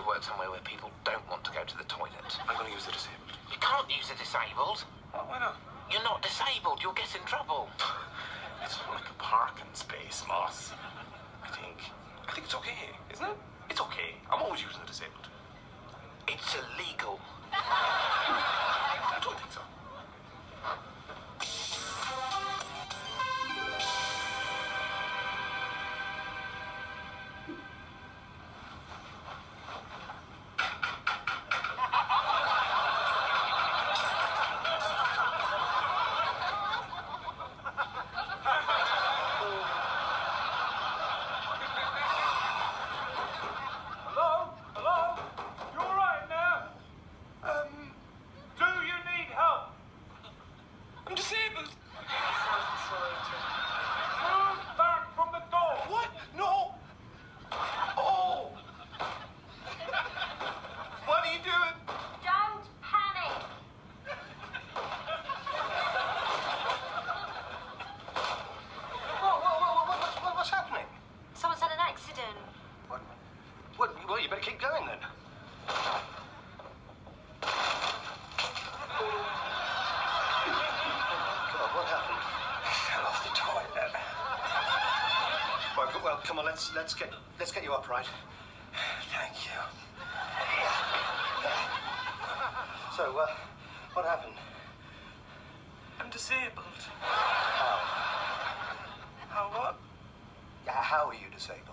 should work somewhere where people don't want to go to the toilet. I'm going to use the disabled. You can't use the disabled. Oh, why not? You're not disabled. You'll get in trouble. It's not like a parking space, Moss. I think it's okay, isn't it? It's okay. I'm always using the disabled. It's illegal. I don't think so. Well, you better keep going then. God, what happened? I fell off the toilet. Well, come on, let's get you upright. Thank you. So, what happened? I'm disabled. How? How what? How are you disabled?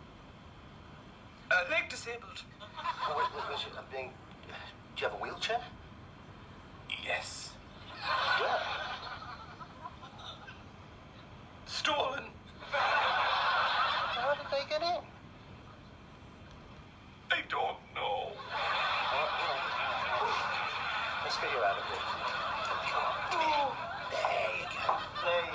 Leg disabled. Oh, do you have a wheelchair? Yes. Where? Stolen. How did they get in? I don't know. Let's get you out of here. Come on. There you go. There you